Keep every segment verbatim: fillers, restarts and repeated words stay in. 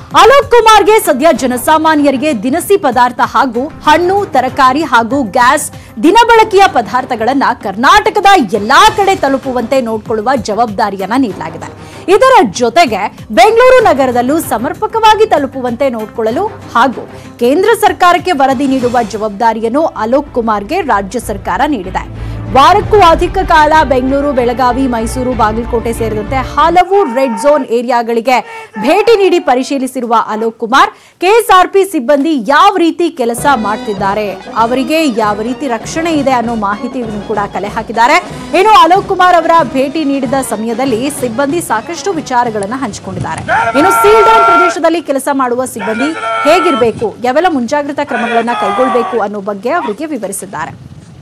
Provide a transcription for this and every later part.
ಅಲೋಕ್ ಕುಮಾರ್ಗೆ ಸದ್ಯ ಜನಸಾಮಾನ್ಯರಿಗೆ ದಿನಸಿ ಪದಾರ್ಥ ಹಾಗೂ ಹಣ್ಣು ತರಕಾರಿ ಹಾಗೂ ಗ್ಯಾಸ್ ದಿನಬಳಕೆಯ ಪದಾರ್ಥಗಳನ್ನ ಕರ್ನಾಟಕದ ಎಲ್ಲಾ ಕಡೆ ತಲುಪುವಂತೆ ನೋಡಿಕೊಳ್ಳುವ ಜವಾಬ್ದಾರಿಯನ್ನ ನೀಡಲಾಗಿದೆ. ಇದರ ಜೊತೆಗೆ ಬೆಂಗಳೂರು ನಗರದಲ್ಲೂ ಸಮರ್ಪಕವಾಗಿ ತಲುಪುವಂತೆ ನೋಡಿಕೊಳ್ಳಲು ಹಾಗೂ ಕೇಂದ್ರ ಸರ್ಕಾರಕ್ಕೆ ವರದಿ ನೀಡುವ ಜವಾಬ್ದಾರಿಯನ್ನು ಅಲೋಕ್ ಕುಮಾರ್ಗೆ ರಾಜ್ಯ ಸರ್ಕಾರ ನೀಡಿದೆ. ವಾರಕ್ಕೂ ಅಧಿಕ ಕಾಲ ಬೆಂಗಳೂರು, ಬೆಳಗಾವಿ, ಮೈಸೂರು, ಬಾಗಲಕೋಟೆ ಸೇರಿದಂತೆ ಹಲವು ರೆಡ್ ಝೋನ್ ಏರಿಯಾಗಳಿಗೆ ಭೇಟಿ ನೀಡಿ ಪರಿಶೀಲಿಸಿರುವ ಅಲೋಕ್ ಕುಮಾರ್ ಕೆಎಸ್ಆರ್ಪಿ ಸಿಬ್ಬಂದಿ ಯಾವ ರೀತಿ ಕೆಲಸ ಮಾಡ್ತಿದ್ದಾರೆ, ಅವರಿಗೆ ಯಾವ ರೀತಿ ರಕ್ಷಣೆ ಇದೆ ಅನ್ನೋ ಮಾಹಿತಿಯನ್ನು ಕೂಡ ಕಲೆ ಹಾಕಿದ್ದಾರೆ. ಇನ್ನು ಅಲೋಕ್ ಕುಮಾರ್ ಅವರ ಭೇಟಿ ನೀಡಿದ ಸಮಯದಲ್ಲಿ ಸಿಬ್ಬಂದಿ ಸಾಕಷ್ಟು ವಿಚಾರಗಳನ್ನು ಹಂಚಿಕೊಂಡಿದ್ದಾರೆ. ಇನ್ನು ಸೀಲ್ ಡೌನ್ ಪ್ರದೇಶದಲ್ಲಿ ಕೆಲಸ ಮಾಡುವ ಸಿಬ್ಬಂದಿ ಹೇಗಿರಬೇಕು, ಯಾವೆಲ್ಲ ಮುಂಜಾಗ್ರತಾ ಕ್ರಮಗಳನ್ನು ಕೈಗೊಳ್ಳಬೇಕು ಅನ್ನೋ ಬಗ್ಗೆ ಅವರಿಗೆ ವಿವರಿಸಿದ್ದಾರೆ.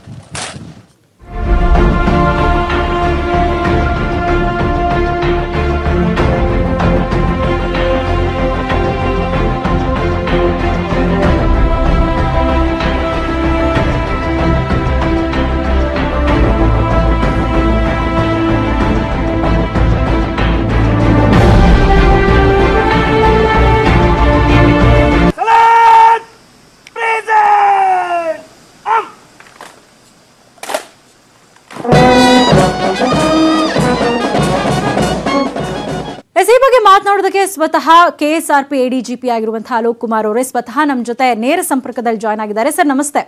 ಈ ಬಗ್ಗೆ ಮಾತನಾಡೋದಕ್ಕೆ ಸ್ವತಃ ಕೆಎಸ್ಆರ್ಪಿ ಎಡಿಜಿಪಿ ಆಗಿರುವಂತಹ ಅಲೋಕ್ ಕುಮಾರ್ ಅವರೇ ಸ್ವತಃ ನಮ್ಮ ಜೊತೆ ನೇರ ಸಂಪರ್ಕದಲ್ಲಿ ಜಾಯ್ನ್ ಆಗಿದ್ದಾರೆ. ಸರ್ ನಮಸ್ತೆ.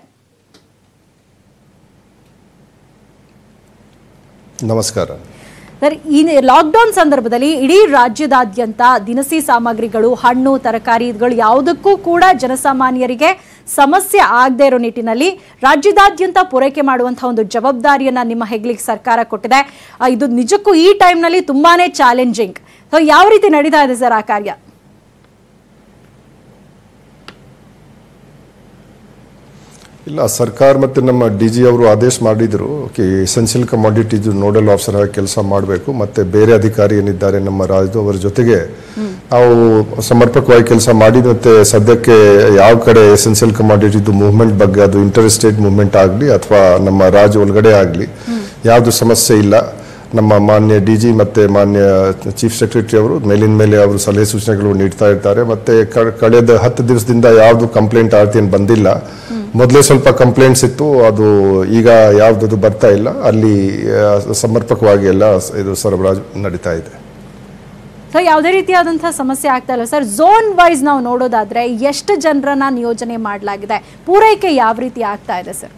ನಮಸ್ಕಾರ ಸರ್, ಈ ಲಾಕ್ಡೌನ್ ಸಂದರ್ಭದಲ್ಲಿ ಇಡೀ ರಾಜ್ಯದಾದ್ಯಂತ ದಿನಸಿ ಸಾಮಗ್ರಿಗಳು, ಹಣ್ಣು ತರಕಾರಿಗಳು ಯಾವುದಕ್ಕೂ ಕೂಡ ಜನಸಾಮಾನ್ಯರಿಗೆ ಸಮಸ್ಯೆ ಆಗದೆ ಇರೋ ನಿಟ್ಟಿನಲ್ಲಿ ರಾಜ್ಯದಾದ್ಯಂತ ಪೂರೈಕೆ ಮಾಡುವಂತಹ ಒಂದು ಜವಾಬ್ದಾರಿಯನ್ನ ನಿಮ್ಮ ಹೆಗ್ಲಿಗೆ ಸರ್ಕಾರ ಕೊಟ್ಟಿದೆ. ಇದು ನಿಜಕ್ಕೂ ಈ ಟೈಮ್ನಲ್ಲಿ ತುಂಬಾನೇ ಚಾಲೆಂಜಿಂಗ್. ಸೊ ಯಾವ ರೀತಿ ನಡೀತಾ ಇದೆ ಸರ್ ಆ ಕಾರ್ಯ? ಇಲ್ಲ, ಸರ್ಕಾರ ಮತ್ತು ನಮ್ಮ ಡಿ ಜಿ ಅವರು ಆದೇಶ ಮಾಡಿದ್ರು ಎಸೆನ್ಷಿಯಲ್ ಕಮಾಡಿಟೀಸ್ ನೋಡಲ್ ಆಫೀಸರ್ ಆಗಿ ಕೆಲಸ ಮಾಡಬೇಕು, ಮತ್ತೆ ಬೇರೆ ಅಧಿಕಾರಿ ಏನಿದ್ದಾರೆ ನಮ್ಮ ರಾಜ್ಯದ ಅವರ ಜೊತೆಗೆ ನಾವು ಸಮರ್ಪಕವಾಗಿ ಕೆಲಸ ಮಾಡಿ ಮತ್ತೆ ಸದ್ಯಕ್ಕೆ ಯಾವ ಕಡೆ ಎಸೆನ್ಷಿಯಲ್ ಕಮಾಡಿಟೀಸ್ ಮೂವ್ಮೆಂಟ್ ಬಗ್ಗೆ, ಅದು ಇಂಟರ್ ಸ್ಟೇಟ್ ಮೂವ್ಮೆಂಟ್ ಆಗಲಿ ಅಥವಾ ನಮ್ಮ ರಾಜ್ಯ ಒಳಗಡೆ ಆಗಲಿ ಯಾವುದು ಸಮಸ್ಯೆ ಇಲ್ಲ. ನಮ್ಮ ಮಾನ್ಯ ಡಿ ಜಿ ಮತ್ತು ಮಾನ್ಯ ಚೀಫ್ ಸೆಕ್ರೆಟರಿ ಅವರು ಮೇಲಿನ ಮೇಲೆ ಅವರು ಸಲಹೆ ಸೂಚನೆಗಳು ನೀಡ್ತಾ ಇರ್ತಾರೆ. ಮತ್ತು ಕಳೆದ ಹತ್ತು ದಿವಸದಿಂದ ಯಾವುದು ಕಂಪ್ಲೇಂಟ್ ಆರ್ತಿ ಏನು ಬಂದಿಲ್ಲ. ಮೊದಲೇ ಸ್ವಲ್ಪ ಕಂಪ್ಲೇಂಟ್ಸ್ ಇತ್ತು, ಅದು ಈಗ ಯಾವ್ದು ಬರ್ತಾ ಇಲ್ಲ. ಅಲ್ಲಿ ಸಮರ್ಪಕವಾಗಿ ಎಲ್ಲ ಇದು ಸರಬರಾಜು ನಡೀತಾ ಇದೆ. ಸರ್, ಯಾವುದೇ ರೀತಿಯಾದಂತಹ ಸಮಸ್ಯೆ ಆಗ್ತಾ ಇಲ್ಲ ಸರ್. ಝೋನ್ ವೈಸ್ ನಾವು ನೋಡೋದಾದ್ರೆ ಎಷ್ಟು ಜನರನ್ನ ನಿಯೋಜನೆ ಮಾಡಲಾಗಿದೆ, ಪೂರೈಕೆ ಯಾವ ರೀತಿ ಆಗ್ತಾ ಇದೆ ಸರ್?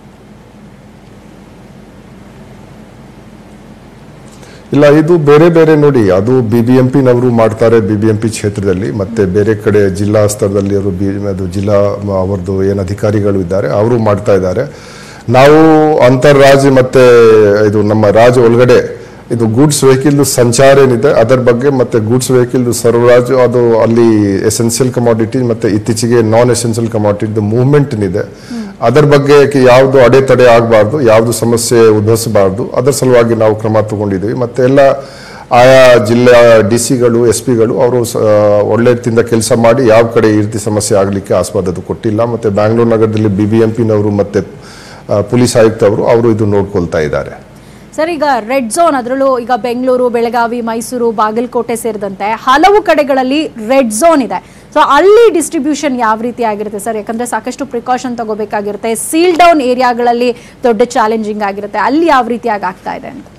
ಇಲ್ಲ, ಇದು ಬೇರೆ ಬೇರೆ ನೋಡಿ, ಅದು ಬಿ ಬಿ ಎಂ ಪಿನವರು ಮಾಡ್ತಾರೆ ಬಿ ಬಿ ಎಂ ಪಿ ಕ್ಷೇತ್ರದಲ್ಲಿ, ಮತ್ತೆ ಬೇರೆ ಕಡೆ ಜಿಲ್ಲಾ ಸ್ತರದಲ್ಲಿ ಅವರು ಬಿ ಅದು ಜಿಲ್ಲಾ ಅವರದ್ದು ಏನು ಅಧಿಕಾರಿಗಳು ಇದ್ದಾರೆ ಅವರು ಮಾಡ್ತಾ ಇದ್ದಾರೆ. ನಾವು ಅಂತರ್ರಾಜ್ಯ ಮತ್ತೆ ಇದು ನಮ್ಮ ರಾಜ್ಯ ಒಳಗಡೆ ಇದು ಗೂಡ್ಸ್ ವೆಹಿಕಲ್ ಸಂಚಾರ ಏನಿದೆ ಅದರ ಬಗ್ಗೆ, ಮತ್ತೆ ಗೂಡ್ಸ್ ವೆಹಿಕಲ್ ಸರಬರಾಜು, ಅದು ಅಲ್ಲಿ ಎಸೆನ್ಷಿಯಲ್ ಕಮಾಡಿಟಿ ಮತ್ತೆ ಇತ್ತೀಚೆಗೆ ನಾನ್ ಎಸೆನ್ಷಿಯಲ್ ಕಮಾಡಿಟಿ ಮೂವ್ಮೆಂಟ್ ಏನಿದೆ ಅದರ ಬಗ್ಗೆ ಯಾವುದು ಅಡೆತಡೆ ಆಗಬಾರ್ದು, ಯಾವುದು ಸಮಸ್ಯೆ ಉದ್ಭವಿಸಬಾರ್ದು, ಅದರ ಸಲುವಾಗಿ ನಾವು ಕ್ರಮ ತಗೊಂಡಿದ್ದೀವಿ. ಮತ್ತೆ ಎಲ್ಲ ಆಯಾ ಜಿಲ್ಲಾ ಡಿ ಸಿಗಳು, ಎಸ್ ಪಿಗಳು ಅವರು ಒಳ್ಳೆ ರೀತಿಯಿಂದ ಕೆಲಸ ಮಾಡಿ ಯಾವ ಕಡೆ ಈ ರೀತಿ ಸಮಸ್ಯೆ ಆಗಲಿಕ್ಕೆ ಆಸ್ಪದ ಕೊಟ್ಟಿಲ್ಲ. ಮತ್ತೆ ಬ್ಯಾಂಗ್ಳೂರು ನಗರದಲ್ಲಿ ಬಿ ಬಿ ಎಂ ಪಿನವರು ಮತ್ತೆ ಪೊಲೀಸ್ ಆಯುಕ್ತ ಅವರು ಅವರು ಇದು ನೋಡ್ಕೊಳ್ತಾ ಇದ್ದಾರೆ. ಸರ್, ಈಗ ರೆಡ್ ಝೋನ್, ಅದರಲ್ಲೂ ಈಗ ಬೆಂಗಳೂರು, ಬೆಳಗಾವಿ, ಮೈಸೂರು, ಬಾಗಲಕೋಟೆ ಸೇರಿದಂತೆ ಹಲವು ಕಡೆಗಳಲ್ಲಿ ರೆಡ್ ಝೋನ್ ಇದೆ. ಸೊ ಅಲ್ಲಿ ಡಿಸ್ಟ್ರಿಬ್ಯೂಷನ್ ಯಾವ ರೀತಿ ಆಗಿರುತ್ತೆ ಸರ್? ಯಾಕಂದ್ರೆ ಸಾಕಷ್ಟು ಪ್ರಿಕಾಷನ್ ತಗೋಬೇಕಾಗಿರುತ್ತೆ. ಸೀಲ್ ಡೌನ್ ಏರಿಯಾಗಳಲ್ಲಿ ದೊಡ್ಡ ಚಾಲೆಂಜಿಂಗ್ ಆಗಿರುತ್ತೆ. ಅಲ್ಲಿ ಯಾವ ರೀತಿಯಾಗಿ ಆಗ್ತಾ ಇದೆ ಅಂತ?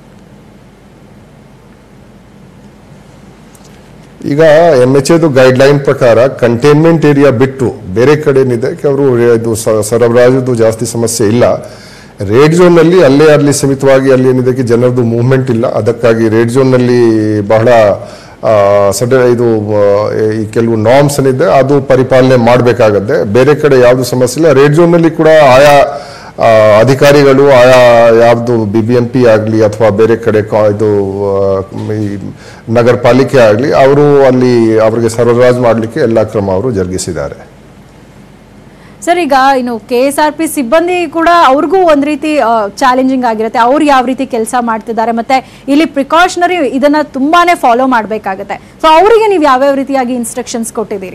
ಈಗ ಎನ್ ಎಚ್ ಎದು ಗೈಡ್ ಲೈನ್ ಪ್ರಕಾರ ಕಂಟೈನ್ಮೆಂಟ್ ಏರಿಯಾ ಬಿಟ್ಟು ಬೇರೆ ಕಡೆ ಏನಿದೆ ಅವರು ಇದು ಸರಬರಾಜು ಜಾಸ್ತಿ ಸಮಸ್ಯೆ ಇಲ್ಲ. ರೇಡ್ ಝೋನ್ ನಲ್ಲಿ ಅಲ್ಲೇ ಅಲ್ಲಿ ಸೀಮಿತವಾಗಿ ಅಲ್ಲಿ ಏನಿದೆ ಜನರದು ಮೂವ್ಮೆಂಟ್ ಇಲ್ಲ. ಅದಕ್ಕಾಗಿ ರೇಡ್ ಝೋನ್ ನಲ್ಲಿ ಬಹಳ ಸಡ ಇದು ಈ ಕೆಲವು ನಾರ್ಮ್ಸ್ ಏನಿದೆ ಅದು ಪರಿಪಾಲನೆ ಮಾಡಬೇಕಾಗತ್ತೆ. ಬೇರೆ ಕಡೆ ಯಾವುದು ಸಮಸ್ಯೆ ಇಲ್ಲ. ರೇಡ್ ಝೋನ್ ನಲ್ಲಿ ಕೂಡ ಆಯಾ ಅಧಿಕಾರಿಗಳು, ಆಯಾ ಯಾವುದು ಬಿ ಬಿ ಎಂ ಪಿ ಆಗಲಿ ಅಥವಾ ಬೇರೆ ಕಡೆ ಇದು ನಗರ ಪಾಲಿಕೆ ಆಗಲಿ ಅವರು ಅಲ್ಲಿ ಅವರಿಗೆ ಸರಬರಾಜು ಮಾಡಲಿಕ್ಕೆ ಎಲ್ಲ ಕ್ರಮ ಅವರು ಜರುಗಿಸಿದ್ದಾರೆ. ಸರ್, ಈಗ ಇನ್ನು ಕೆಎಸ್ಆರ್ಪಿ ಸಿಬ್ಬಂದಿ ಕೂಡ ಅವ್ರಿಗೂ ಒಂದ್ ರೀತಿ ಚಾಲೆಂಜಿಂಗ್ ಆಗಿರುತ್ತೆ. ಅವ್ರು ಯಾವ ರೀತಿ ಕೆಲಸ ಮಾಡ್ತಿದ್ದಾರೆ, ಮತ್ತೆ ಇಲ್ಲಿ ಪ್ರಿಕಾಷನರಿ ಇದನ್ನ ತುಂಬಾನೇ ಫಾಲೋ ಮಾಡಬೇಕಾಗುತ್ತೆ. ಸೊ ಅವರಿಗೆ ನೀವು ಯಾವ್ಯಾವ ರೀತಿಯಾಗಿ ಇನ್ಸ್ಟ್ರಕ್ಷನ್ಸ್ ಕೊಟ್ಟಿದ್ದೀರಿ?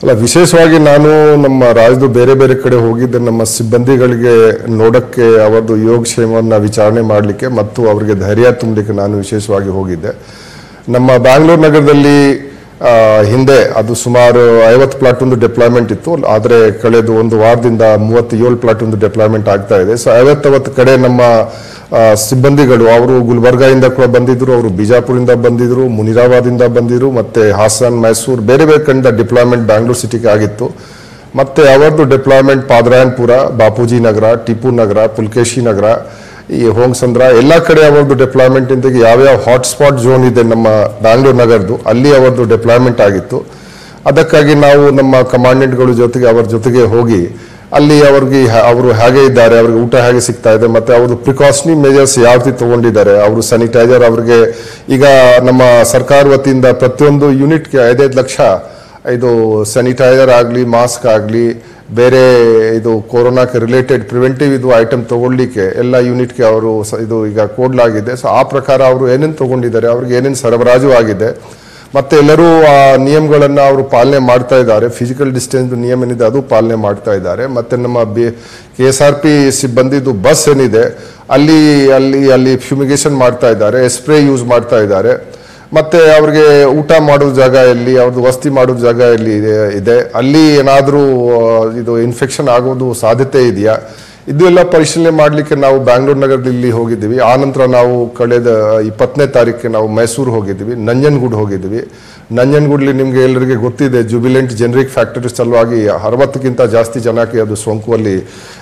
ಅಲ್ಲ, ವಿಶೇಷವಾಗಿ ನಾನು ನಮ್ಮ ರಾಜ್ಯದ ಬೇರೆ ಬೇರೆ ಕಡೆ ಹೋಗಿದ್ದೆ ನಮ್ಮ ಸಿಬ್ಬಂದಿಗಳಿಗೆ ನೋಡಕ್ಕೆ ಅವರದ್ದು ಯೋಗಕ್ಷೇಮವನ್ನು ವಿಚಾರಣೆ ಮಾಡಲಿಕ್ಕೆ ಮತ್ತು ಅವರಿಗೆ ಧೈರ್ಯ ತುಂಬಲಿಕ್ಕೆ ನಾನು ವಿಶೇಷವಾಗಿ ಹೋಗಿದ್ದೆ. ನಮ್ಮ ಬ್ಯಾಂಗ್ಳೂರು ನಗರದಲ್ಲಿ ಹಿಂದೆ ಅದು ಸುಮಾರು ಐವತ್ತು ಪ್ಲಾಟೂನ್ ಡಿಪ್ಲಾಯ್ಮೆಂಟ್ ಇತ್ತು, ಆದರೆ ಕಳೆದ ಒಂದು ವಾರದಿಂದ ಮೂವತ್ತೇಳು ಪ್ಲಾಟೂನ್ ಡಿಪ್ಲಾಯ್ಮೆಂಟ್ ಆಗ್ತಾ ಇದೆ. ಸೊ ಐವತ್ತವತ್ತು ಕಡೆ ನಮ್ಮ ಸಿಬ್ಬಂದಿಗಳು ಅವರು ಗುಲ್ಬರ್ಗಾದಿಂದ ಕೂಡ ಬಂದಿದ್ರು, ಅವರು ಬಿಜಾಪುರಿಂದ ಬಂದಿದ್ರು, ಮುನಿರಾಬಾದಿಂದ ಬಂದಿದ್ರು, ಮತ್ತೆ ಹಾಸನ್, ಮೈಸೂರು, ಬೇರೆ ಬೇರೆ ಕಡೆಯಿಂದ ಡಿಪ್ಲಾಯ್ಮೆಂಟ್ ಬ್ಯಾಂಗ್ಳೂರು ಸಿಟಿಗೆ ಆಗಿತ್ತು. ಮತ್ತೆ ಅವರದ್ದು ಡಿಪ್ಲಾಯ್ಮೆಂಟ್ ಪಾದರಾಯನ್ಪುರ, ಬಾಪೂಜಿ ನಗರ, ಟಿಪ್ಪು ನಗರ, ಪುಲ್ಕೇಶಿ ನಗರ, ಈ ಹೋಂಗ್ಸಂದ್ರ ಎಲ್ಲ ಕಡೆ ಅವರದ್ದು ಡಿಪ್ಲಾಯ್ಮೆಂಟ್ ಇಂದಾಗಿ ಯಾವ್ಯಾವ ಹಾಟ್ಸ್ಪಾಟ್ ಝೋನ್ ಇದೆ ನಮ್ಮ ಬ್ಯಾಂಗ್ಳೂರು ನಗರದ್ದು ಅಲ್ಲಿ ಅವರದ್ದು ಡಿಪ್ಲಾಯ್ಮೆಂಟ್ ಆಗಿತ್ತು. ಅದಕ್ಕಾಗಿ ನಾವು ನಮ್ಮ ಕಮಾಂಡೆಂಟ್ಗಳ ಜೊತೆಗೆ ಅವರ ಜೊತೆಗೆ ಹೋಗಿ ಅಲ್ಲಿ ಅವ್ರಿಗೆ ಅವರು ಹೇಗೆ ಇದ್ದಾರೆ, ಅವ್ರಿಗೆ ಊಟ ಹೇಗೆ ಸಿಗ್ತಾ ಇದೆ, ಮತ್ತೆ ಅವ್ರದ್ದು ಪ್ರಿಕಾಷನರಿ ಮೆಜರ್ಸ್ ಯಾವ ರೀತಿ ತಗೊಂಡಿದ್ದಾರೆ, ಅವರು ಸ್ಯಾನಿಟೈಸರ್ ಅವ್ರಿಗೆ ಈಗ ನಮ್ಮ ಸರ್ಕಾರ ವತಿಯಿಂದ ಪ್ರತಿಯೊಂದು ಯೂನಿಟ್ಗೆ ಐದೈದು ಲಕ್ಷ ಇದು ಸ್ಯಾನಿಟೈಸರ್ ಆಗಲಿ, ಮಾಸ್ಕ್ ಆಗಲಿ, ಬೇರೆ ಇದು ಕೊರೋನಾಕ್ಕೆ ರಿಲೇಟೆಡ್ ಪ್ರಿವೆಂಟಿವ್ ಇದು ಐಟಮ್ ತಗೊಳ್ಳಿಕ್ಕೆ ಎಲ್ಲ ಯೂನಿಟ್ಗೆ ಅವರು ಇದು ಈಗ ಕೊಡಲಾಗಿದೆ. ಸೊ ಆ ಪ್ರಕಾರ ಅವರು ಏನೇನು ತಗೊಂಡಿದ್ದಾರೆ, ಅವ್ರಿಗೆ ಏನೇನು ಸರಬರಾಜು ಆಗಿದೆ, ಮತ್ತೆ ಎಲ್ಲರೂ ಆ ನಿಯಮಗಳನ್ನು ಅವರು ಪಾಲನೆ ಮಾಡ್ತಾ ಇದ್ದಾರೆ. ಫಿಸಿಕಲ್ ಡಿಸ್ಟೆನ್ಸ್ ನಿಯಮ ಏನಿದೆ ಅದು ಪಾಲನೆ ಮಾಡ್ತಾ ಇದ್ದಾರೆ. ಮತ್ತೆ ನಮ್ಮ B K S R P ಸಿಬ್ಬಂದಿದು ಬಸ್ ಏನಿದೆ ಅಲ್ಲಿ ಅಲ್ಲಿ ಅಲ್ಲಿ ಫ್ಯೂಮಿಗೇಷನ್ ಮಾಡ್ತಾ ಇದ್ದಾರೆ, ಸ್ಪ್ರೇ ಯೂಸ್ ಮಾಡ್ತಾ ಇದ್ದಾರೆ. ಮತ್ತೆ ಅವ್ರಿಗೆ ಊಟ ಮಾಡೋ ಜಾಗ ಎಲ್ಲಿ, ಅವ್ರದ್ದು ವಸತಿ ಮಾಡೋ ಜಾಗ ಎಲ್ಲಿ ಇದೆ, ಅಲ್ಲಿ ಏನಾದರೂ ಇದು ಇನ್ಫೆಕ್ಷನ್ ಆಗೋದು ಸಾಧ್ಯತೆ ಇದೆಯಾ, ಇದು ಎಲ್ಲ ಪರಿಶೀಲನೆ ಮಾಡಲಿಕ್ಕೆ ನಾವು ಬ್ಯಾಂಗ್ಳೂರು ನಗರದಲ್ಲಿ ಹೋಗಿದ್ದೀವಿ. ಆ ನಂತರ ನಾವು ಕಳೆದ ಇಪ್ಪತ್ತನೇ ತಾರೀಕಿಗೆ ನಾವು ಮೈಸೂರು ಹೋಗಿದ್ದೀವಿ, ನಂಜನಗೂಡು ಹೋಗಿದ್ದೀವಿ. ನಂಜನಗೂಡಲ್ಲಿ ನಿಮಗೆ ಎಲ್ಲರಿಗೆ ಗೊತ್ತಿದೆ ಜುಬಿಲೆಂಟ್ ಜೆನರಿಕ್ ಫ್ಯಾಕ್ಟರಿ ಸಲುವಾಗಿ ಅರವತ್ತಕ್ಕಿಂತ ಜಾಸ್ತಿ ಜನಕ್ಕೆ ಅದು ಸೋಂಕು ಅಲ್ಲಿ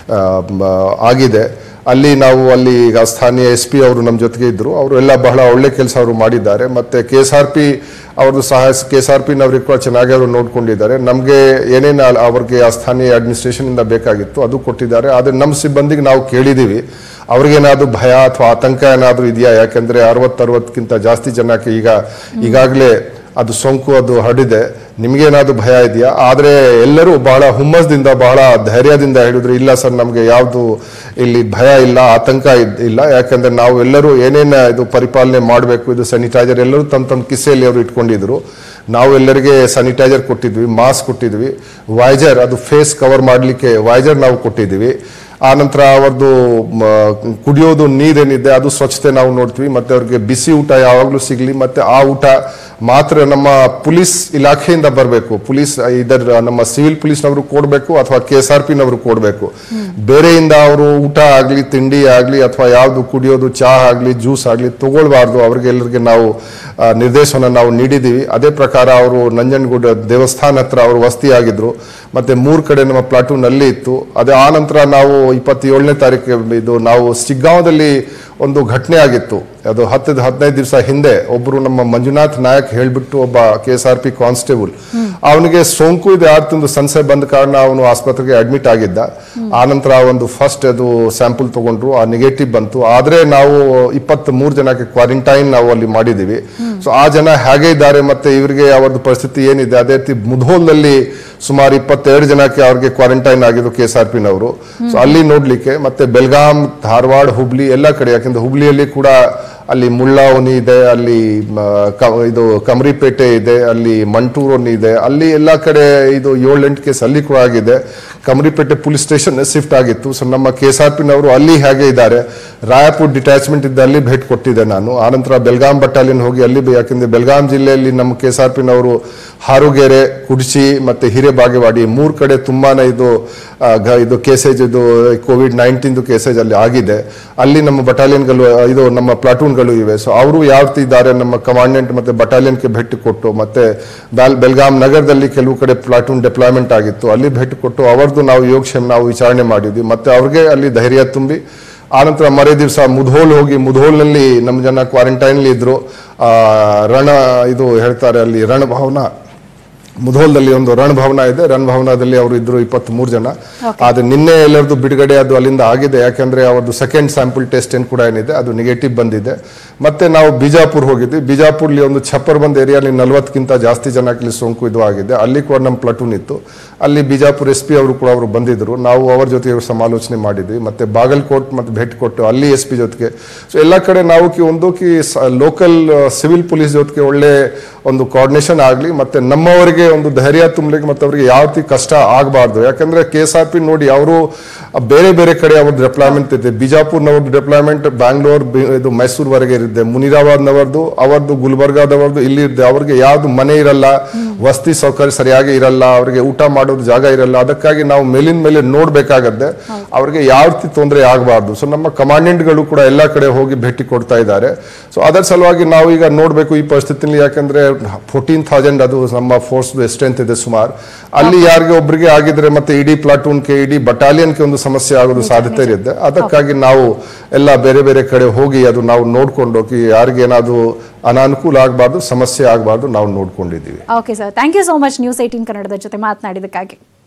ಆಗಿದೆ. ಅಲ್ಲಿ ನಾವು ಅಲ್ಲಿ ಸ್ಥಾನೀಯ ಎಸ್ ಪಿ ಅವರು ನಮ್ಮ ಜೊತೆಗೆ ಇದ್ದರು, ಅವರು ಎಲ್ಲ ಬಹಳ ಒಳ್ಳೆ ಕೆಲಸ ಅವರು ಮಾಡಿದ್ದಾರೆ. ಮತ್ತು ಕೆ ಎಸ್ ಆರ್ ಪಿ ಅವ್ರದ್ದು ಸಹಾಯ ಕೆ ಎಸ್ ಆರ್ ಪಿನವ್ರಿಗೆ ಕೂಡ ಚೆನ್ನಾಗಿ ಅವರು ನೋಡ್ಕೊಂಡಿದ್ದಾರೆ. ನಮಗೆ ಏನೇನು ಅವ್ರಿಗೆ ಆ ಸ್ಥಾನೀಯ ಅಡ್ಮಿನಿಸ್ಟ್ರೇಷನಿಂದ ಬೇಕಾಗಿತ್ತು ಅದು ಕೊಟ್ಟಿದ್ದಾರೆ. ಆದರೆ ನಮ್ಮ ಸಿಬ್ಬಂದಿಗೆ ನಾವು ಕೇಳಿದ್ದೀವಿ ಅವ್ರಿಗೇನಾದರೂ ಭಯ ಅಥವಾ ಆತಂಕ ಏನಾದರೂ ಇದೆಯಾ, ಯಾಕೆಂದರೆ ಅರವತ್ತು ಅರವತ್ತಕ್ಕಿಂತ ಜಾಸ್ತಿ ಜನಕ್ಕೆ ಈಗ ಈಗಾಗಲೇ ಅದು ಸೋಂಕು ಅದು ಹರಡಿದೆ, ನಿಮಗೇನಾದ್ರು ಭಯ ಇದೆಯಾ? ಆದರೆ ಎಲ್ಲರೂ ಬಹಳ ಹುಮ್ಮಸ್ದಿಂದ ಬಹಳ ಧೈರ್ಯದಿಂದ ಹೇಳಿದ್ರು, ಇಲ್ಲ ಸರ್ ನಮಗೆ ಯಾವುದು ಇಲ್ಲಿ ಭಯ ಇಲ್ಲ, ಆತಂಕ ಇಲ್ಲ, ಯಾಕಂದ್ರೆ ನಾವು ಎಲ್ಲರೂ ಏನೇನು ಇದು ಪರಿಪಾಲನೆ ಮಾಡಬೇಕು, ಇದು ಸ್ಯಾನಿಟೈಸರ್ ಎಲ್ಲರೂ ತಮ್ಮ ತಮ್ಮ ಕಿಸೆಯಲ್ಲಿ ಅವರು ಇಟ್ಕೊಂಡಿದ್ರು. ನಾವು ಎಲ್ಲರಿಗೆ ಸ್ಯಾನಿಟೈಸರ್ ಕೊಟ್ಟಿದ್ವಿ, ಮಾಸ್ಕ್ ಕೊಟ್ಟಿದ್ವಿ, ವೈಜರ್ ಅದು ಫೇಸ್ ಕವರ್ ಮಾಡಲಿಕ್ಕೆ ವೈಜರ್ ನಾವು ಕೊಟ್ಟಿದ್ವಿ. ಆ ನಂತರ ಅವ್ರದ್ದು ಕುಡಿಯೋದು ನೀರೇನಿದೆ ಅದು ಸ್ವಚ್ಛತೆ ನಾವು ನೋಡ್ತೀವಿ. ಮತ್ತೆ ಅವ್ರಿಗೆ ಬಿಸಿ ಊಟ ಯಾವಾಗಲೂ ಸಿಗಲಿ, ಮತ್ತೆ ಆ ಊಟ ಮಾತ್ರ ನಮ್ಮ ಪೊಲೀಸ್ ಇಲಾಖೆಯಿಂದ ಬರಬೇಕು, ಪೊಲೀಸ್ ಇದರ ನಮ್ಮ ಸಿವಿಲ್ ಪೊಲೀಸ್ನವರು ಕೊಡಬೇಕು ಅಥವಾ ಕೆ ಎಸ್ ಆರ್ ಪಿನವರು ಕೊಡಬೇಕು. ಬೇರೆಯಿಂದ ಅವರು ಊಟ ಆಗಲಿ, ತಿಂಡಿ ಆಗಲಿ, ಅಥವಾ ಯಾವುದು ಕುಡಿಯೋದು ಚಹಾ ಆಗಲಿ, ಜ್ಯೂಸ್ ಆಗಲಿ ತಗೊಳ್ಬಾರ್ದು. ಅವ್ರಿಗೆ ಎಲ್ಲರಿಗೆ ನಾವು ನಿರ್ದೇಶನ ನಾವು ನೀಡಿದ್ದೀವಿ. ಅದೇ ಪ್ರಕಾರ ಅವರು ನಂಜನಗೂಡು ದೇವಸ್ಥಾನ ಹತ್ರ ಅವರು ವಸತಿ ಆಗಿದ್ರು. ಮತ್ತೆ ಮೂರು ಕಡೆ ನಮ್ಮ ಪ್ಲಾಟೂನ್ ಅಲ್ಲಿ ಇತ್ತು. ಅದೇ ಆ ನಂತರ ನಾವು ಇಪ್ಪತ್ತೇಳನೇ ತಾರೀಕು ಇದು ನಾವು ಶಿಗ್ಗಾಂವದಲ್ಲಿ ಒಂದು ಘಟನೆ ಆಗಿತ್ತು. ಅದು ಹತ್ತದ ಹದಿನೈದು ದಿವಸ ಹಿಂದೆ ಒಬ್ಬರು ನಮ್ಮ ಮಂಜುನಾಥ್ ನಾಯಕ್ ಹೇಳ್ಬಿಟ್ಟು ಒಬ್ಬ K S R P constable, ಅವನಿಗೆ ಸೋಂಕು ಇದೆ ಆರ್ತಂದು ಸಂಶಯ ಬಂದ ಕಾರಣ ಅವನು ಆಸ್ಪತ್ರೆಗೆ ಅಡ್ಮಿಟ್ ಆಗಿದ್ದ. ಆ ನಂತರ ಒಂದು ಫಸ್ಟ್ ಅದು ಸ್ಯಾಂಪಲ್ ತಗೊಂಡ್ರು, ಆ ನೆಗೆಟಿವ್ ಬಂತು. ಆದ್ರೆ ನಾವು ಇಪ್ಪತ್ತ್ ಮೂರು ಜನಕ್ಕೆ ಕ್ವಾರಂಟೈನ್ ನಾವು ಅಲ್ಲಿ ಮಾಡಿದೀವಿ. ಸೊ ಆ ಜನ ಹೇಗೆ ಇದ್ದಾರೆ ಮತ್ತೆ ಇವರಿಗೆ ಅವರದ್ದು ಪರಿಸ್ಥಿತಿ ಏನಿದೆ, ಅದೇ ರೀತಿ ಮುಧೋಲ್ನಲ್ಲಿ ಸುಮಾರು ಇಪ್ಪತ್ತೆರಡು ಜನಕ್ಕೆ ಅವ್ರಿಗೆ ಕ್ವಾರಂಟೈನ್ ಆಗಿದ್ದು ಕೆ ಎಸ್ ಆರ್ ಪಿನವರು. ಸೊ ಅಲ್ಲಿ ನೋಡ್ಲಿಕ್ಕೆ ಮತ್ತೆ ಬೆಲ್ಗಾಂ, ಧಾರವಾಡ, ಹುಬ್ಳಿ ಎಲ್ಲ ಕಡೆ, ಯಾಕಂದ್ರೆ ಹುಬ್ಳಿಯಲ್ಲಿ ಕೂಡ ಅಲ್ಲಿ ಮುಳ್ಳಾವನಿ ಇದೆ, ಅಲ್ಲಿ ಇದು ಕಮರಿಪೇಟೆ ಇದೆ, ಅಲ್ಲಿ ಮಂಟೂರೊನಿ ಇದೆ, ಅಲ್ಲಿ ಎಲ್ಲ ಕಡೆ ಇದು ಏಳೆಂಟು ಕೇಸ್ ಅಲ್ಲಿ ಕೂಡ ಆಗಿದೆ. ಕಮರಿಪೇಟೆ ಪೊಲೀಸ್ ಸ್ಟೇಷನ್ ಶಿಫ್ಟ್ ಆಗಿತ್ತು. ಸೊ ನಮ್ಮ ಕೆ ಎಸ್ ಆರ್ ಪಿನವರು ಅಲ್ಲಿ ಹೇಗೆ ಇದ್ದಾರೆ, ರಾಯಪುರ ಡಿಟ್ಯಾಚ್ಮೆಂಟ್ ಇದ್ದ ಅಲ್ಲಿ ಭೇಟಿ ಕೊಟ್ಟಿದ್ದೆ ನಾನು. ಆನಂತರ ಬೆಲ್ಗಾಂ ಬಟಾಲಿಯನ್ ಹೋಗಿ ಅಲ್ಲಿ, ಯಾಕಂದ್ರೆ ಬೆಲ್ಗಾಂ ಜಿಲ್ಲೆಯಲ್ಲಿ ನಮ್ಮ ಕೆ ಎಸ್ ಆರ್ ಪಿನವರು ಹಾರುಗೆರೆ, ಕುಡ್ಚಿ ಮತ್ತೆ ಹಿರೇಬಾಗೇವಾಡಿ ಮೂರು ಕಡೆ ತುಂಬಾನೇ ಇದು ಇದು ಕೇಸೇಜ್ ಇದು ಕೋವಿಡ್ ನೈನ್ಟೀನ್ ಕೇಸೇಜ್ ಅಲ್ಲಿ ಆಗಿದೆ. ಅಲ್ಲಿ ನಮ್ಮ ಬಟಾಲಿಯನ್ಗಳು ಇದು ನಮ್ಮ ಪ್ಲಾಟೂನ್ಗಳು ಇವೆ. ಸೊ ಅವರು ಯಾವ ರೀತಿ ಇದ್ದಾರೆ ನಮ್ಮ ಕಮಾಂಡೆಂಟ್ ಮತ್ತೆ ಬಟಾಲಿಯನ್ಗೆ ಭೇಟಿ ಕೊಟ್ಟು, ಮತ್ತೆ ಬೆಲ್ಗಾಂ ನಗರದಲ್ಲಿ ಕೆಲವು ಕಡೆ ಪ್ಲಾಟೂನ್ ಡಿಪ್ಲಾಯ್ಮೆಂಟ್ ಆಗಿತ್ತು, ಅಲ್ಲಿ ಭೇಟಿ ಕೊಟ್ಟು ಅವರದ್ದು ನಾವು ಯೋಗಕ್ಷೇಮ ನಾವು ವಿಚಾರಣೆ ಮಾಡಿದ್ವಿ. ಮತ್ತೆ ಅವ್ರಿಗೆ ಅಲ್ಲಿ ಧೈರ್ಯ ತುಂಬಿ ಆನಂತರ ಮರೇ ದಿವಸ ಮುಧೋಲ್ ಹೋಗಿ, ಮುಧೋಲ್ನಲ್ಲಿ ನಮ್ಮ ಜನ ಕ್ವಾರಂಟೈನ್ ಇದ್ರು. ಆ ರಣ ಇದು ಹೇಳ್ತಾರೆ ಅಲ್ಲಿ ರಣಭವನ, ಮುಧೋಲ್ದಲ್ಲಿ ಒಂದು ರಣಭವನ ಇದೆ, ರಣಭವನದಲ್ಲಿ ಅವರು ಇದ್ರು ಇಪ್ಪತ್ತ್ ಮೂರು ಜನ. ಆದ್ರೆ ನಿನ್ನೆ ಎಲ್ಲರದ್ದು ಬಿಡುಗಡೆ ಅದು ಅಲ್ಲಿಂದ ಆಗಿದೆ, ಯಾಕಂದ್ರೆ ಅವರದ್ದು ಸೆಕೆಂಡ್ ಸ್ಯಾಂಪಲ್ ಟೆಸ್ಟ್ ಏನ್ ಕೂಡ ಏನಿದೆ ಅದು ನೆಗೆಟಿವ್ ಬಂದಿದೆ. ಮತ್ತೆ ನಾವು ಬಿಜಾಪುರ್ ಹೋಗಿದ್ವಿ. ಬಿಜಾಪುರ್ಲಿ ಒಂದು ಛಪ್ಪರ್ ಬಂದ್ ಏರಿಯಾಲಿ ನಲ್ವತ್ತಕ್ಕಿಂತ ಜಾಸ್ತಿ ಜನಕ್ಕೆ ಸೋಂಕು ಇದು ಆಗಿದೆ. ಅಲ್ಲಿ ಕೂಡ ನಮ್ಮ ಪ್ಲಟೂನ್ ಇತ್ತು. ಅಲ್ಲಿ ಬಿಜಾಪುರ್ ಎಸ್ ಪಿ ಅವರು ಕೂಡ ಅವರು ಬಂದಿದ್ರು. ನಾವು ಅವರ ಜೊತೆ ಸಮಾಲೋಚನೆ ಮಾಡಿದ್ವಿ. ಮತ್ತೆ ಬಾಗಲಕೋಟ್ ಮತ್ತೆ ಭೇಟಿ ಕೊಟ್ಟು ಅಲ್ಲಿ ಎಸ್ ಪಿ ಜೊತೆಗೆ. ಸೊ ಎಲ್ಲ ಕಡೆ ನಾವು ಕಿ ಒಂದು ಕಿ ಲೋಕಲ್ ಸಿವಿಲ್ ಪೊಲೀಸ್ ಜೊತೆಗೆ ಒಳ್ಳೆ ಒಂದು ಕೋಆರ್ಡಿನೇಷನ್ ಆಗಲಿ, ಮತ್ತೆ ನಮ್ಮವರಿಗೆ ಒಂದು ಧೈರ್ಯ ತುಂಬಲಿಕ್ಕೆ ಮತ್ತೆ ಅವರಿಗೆ ಯಾವ ರೀತಿ ಕಷ್ಟ ಆಗಬಾರ್ದು. ಯಾಕಂದ್ರೆ ಕೆ ಎಸ್ ಆರ್ ಪಿ ನೋಡಿ ಅವರು ಬೇರೆ ಬೇರೆ ಕಡೆ ಅವ್ರದ್ದು ಡೆಪ್ಲಾಯ್ಮೆಂಟ್ ಇದೆ. ಬಿಜಾಪುರ್ನವ್ರದ್ದು ಡೆಪ್ಲಾಯ್ಮೆಂಟ್ ಬ್ಯಾಂಗ್ಳೂರ್ ಇದು ಮೈಸೂರ್ವರೆಗೆ ಇರುತ್ತೆ. ಮುನಿರಾಬಾದ್ನವರದು ಅವರದ್ದು ಗುಲ್ಬರ್ಗಾದವರದ್ದು ಇಲ್ಲಿ ಇದೆ. ಅವ್ರಿಗೆ ಯಾವ್ದು ಮನೆ ಇರಲ್ಲ, ವಸತಿ ಸೌಕರ್ಯ ಸರಿಯಾಗಿ ಇರಲ್ಲ, ಅವರಿಗೆ ಊಟ ಮಾಡೋದು ಜಾಗ ಇರಲ್ಲ. ಅದಕ್ಕಾಗಿ ನಾವು ಮೇಲಿನ ಮೇಲೆ ನೋಡ್ಬೇಕಾಗತ್ತೆ ಅವ್ರಿಗೆ ಯಾವ ರೀತಿ ತೊಂದರೆ ಆಗಬಾರ್ದು. ಸೊ ನಮ್ಮ ಕಮಾಂಡೆಂಟ್ಗಳು ಕೂಡ ಎಲ್ಲಾ ಕಡೆ ಹೋಗಿ ಭೇಟಿ ಕೊಡ್ತಾ ಇದ್ದಾರೆ. ಸೊ ಅದರ ಸಲುವಾಗಿ ನಾವು ಈಗ ನೋಡ್ಬೇಕು ಈ ಪರಿಸ್ಥಿತಿಯಲ್ಲಿ. ಯಾಕಂದ್ರೆ ಫೋರ್ಟೀನ್ ಥೌಸಂಡ್ ಅದು ನಮ್ಮ ಫೋರ್ಸ್ ಸ್ಟ್ರೆಂತ್ ಇದೆ ಸುಮಾರು. ಅಲ್ಲಿ ಯಾರಿಗೆ ಒಬ್ಬರಿಗೆ ಆಗಿದ್ರೆ ಮತ್ತೆ ಇಡೀ ಪ್ಲಾಟೂನ್ಗೆ ಇಡೀ ಬಟಾಲಿಯನ್ಗೆ ಒಂದು ಸಮಸ್ಯೆ ಆಗೋದು ಸಾಧ್ಯತೆ ಇರುತ್ತೆ. ಅದಕ್ಕಾಗಿ ನಾವು ಎಲ್ಲ ಬೇರೆ ಬೇರೆ ಕಡೆ ಹೋಗಿ ಅದು ನಾವು ನೋಡ್ಕೊಂಡು ಹೋಗಿ ಯಾರಿಗೆ ಏನಾದ್ರು ಅನಾನುಕೂಲ ಆಗಬಾರ್ದು, ಸಮಸ್ಯೆ ಆಗಬಾರ್ದು ನಾವು ನೋಡ್ಕೊಂಡಿದ್ದೀವಿ. Okay sir, thank you so much news eighteen ಕನ್ನಡದ ಜೊತೆ ಮಾತನಾಡಿದಕ್ಕಾಗಿ.